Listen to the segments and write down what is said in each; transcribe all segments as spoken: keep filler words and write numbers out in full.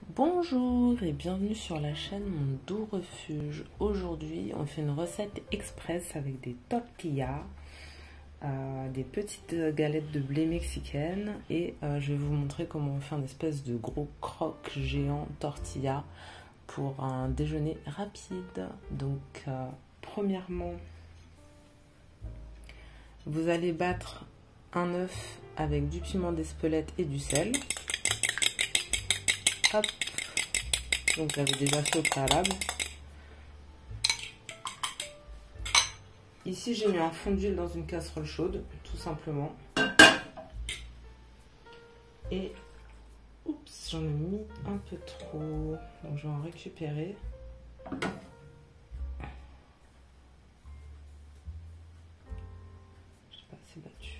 Bonjour et bienvenue sur la chaîne Mon Doux Refuge. Aujourd'hui on fait une recette express avec des tortillas, euh, des petites galettes de blé mexicaines et euh, je vais vous montrer comment on fait un espèce de gros croque géant tortilla pour un déjeuner rapide. Donc euh, premièrement vous allez battre un œuf avec du piment d'Espelette et du sel. Hop. Donc j'avais déjà fait au préalable. Ici j'ai mis un fond d'huile dans une casserole chaude, tout simplement. Et oups, j'en ai mis un peu trop. Donc je vais en récupérer. Je sais pas, c'est battu.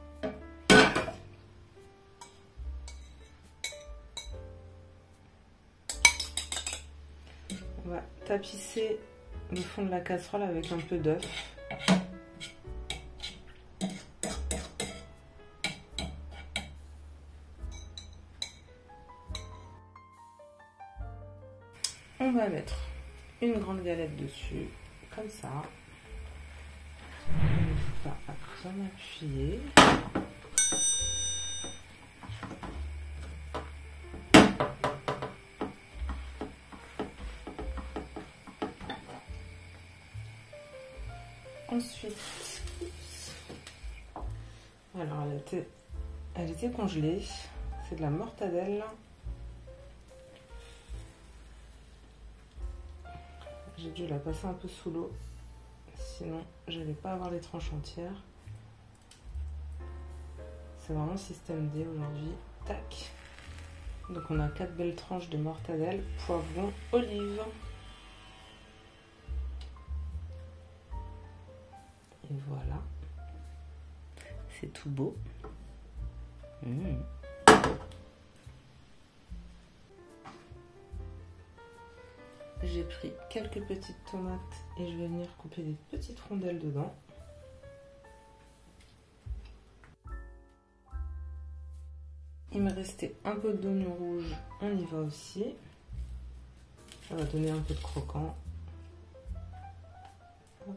On va tapisser le fond de la casserole avec un peu d'œuf. On va mettre une grande galette dessus, comme ça. On va bien appuyer. Ensuite, alors elle était, elle était congelée, c'est de la mortadelle. J'ai dû la passer un peu sous l'eau, sinon je n'allais pas avoir les tranches entières. C'est vraiment système D aujourd'hui. Tac. Donc on a quatre belles tranches de mortadelle, poivron, olive. Et voilà, c'est tout beau. Mmh. J'ai pris quelques petites tomates et je vais venir couper des petites rondelles dedans. Il me restait un peu d'oignon rouge, on y va aussi. Ça va donner un peu de croquant. Hop.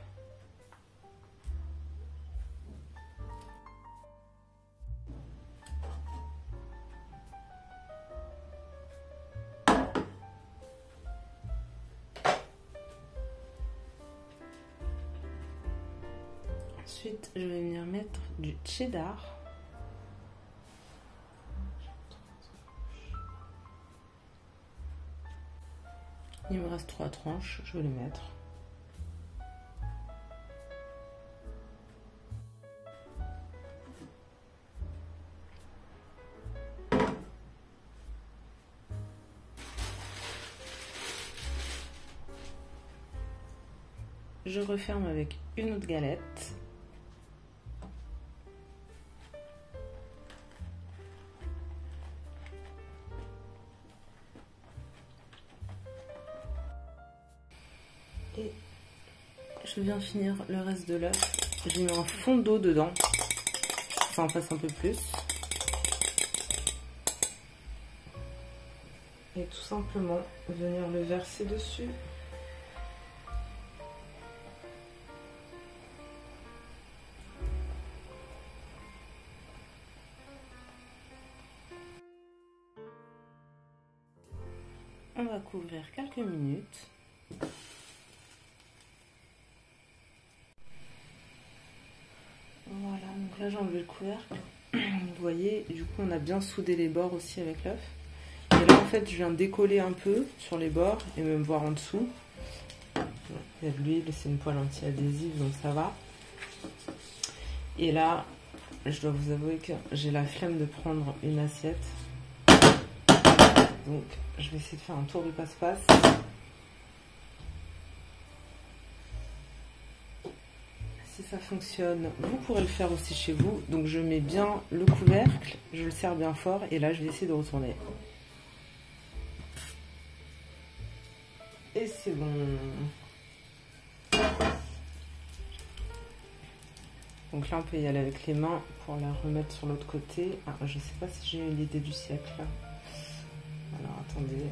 Ensuite, je vais venir mettre du cheddar. Il me reste trois tranches, je vais les mettre. Je referme avec une autre galette. Et je viens finir le reste de l'œuf. J'ai mis un fond d'eau dedans. Ça en passe un peu plus. Et tout simplement venir le verser dessus. On va couvrir quelques minutes. Voilà, donc là j'ai enlevé le couvercle. Vous voyez, du coup on a bien soudé les bords aussi avec l'œuf. Et là en fait je viens décoller un peu sur les bords et même voir en dessous. Il y a de l'huile, c'est une poêle anti-adhésive donc ça va. Et là, je dois vous avouer que j'ai la flemme de prendre une assiette. Donc je vais essayer de faire un tour du passe-passe. Si ça fonctionne, vous pourrez le faire aussi chez vous. Donc je mets bien le couvercle, je le serre bien fort et là je vais essayer de retourner. Et c'est bon. Donc là on peut y aller avec les mains pour la remettre sur l'autre côté. Ah, je sais pas si j'ai eu l'idée du siècle là. Alors attendez.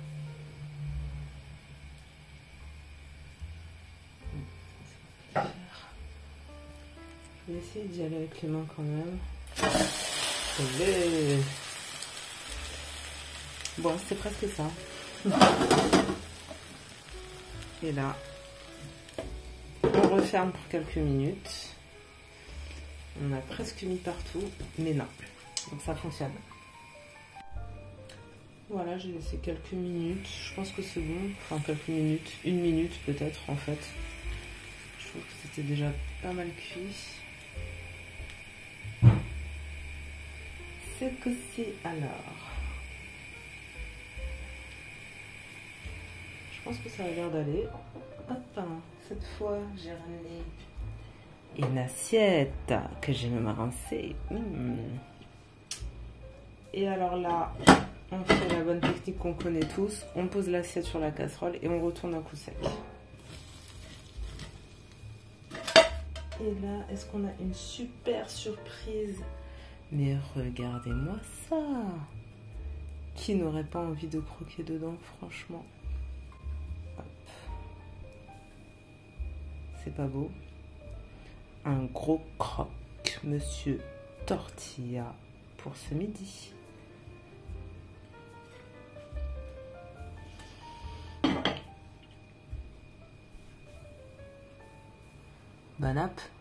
Je vais essayer d'y aller avec les mains quand même. Et bon, c'est presque ça. Et là, on referme pour quelques minutes. On a presque mis partout, mais non. Donc ça fonctionne. Voilà, j'ai laissé quelques minutes. Je pense que c'est bon. Enfin, quelques minutes. Une minute peut-être en fait. Je trouve que c'était déjà pas mal cuit. C'est que c'est alors. Je pense que ça a l'air d'aller. Hop, cette fois j'ai ramené une assiette que j'ai même rincée. Mmh. Et alors là, on fait la bonne technique qu'on connaît tous. On pose l'assiette sur la casserole et on retourne un coup sec. Et là, est-ce qu'on a une super surprise? Mais regardez-moi ça! Qui n'aurait pas envie de croquer dedans, franchement? Hop. C'est pas beau? Un gros croque, monsieur Tortilla, pour ce midi. Bon app.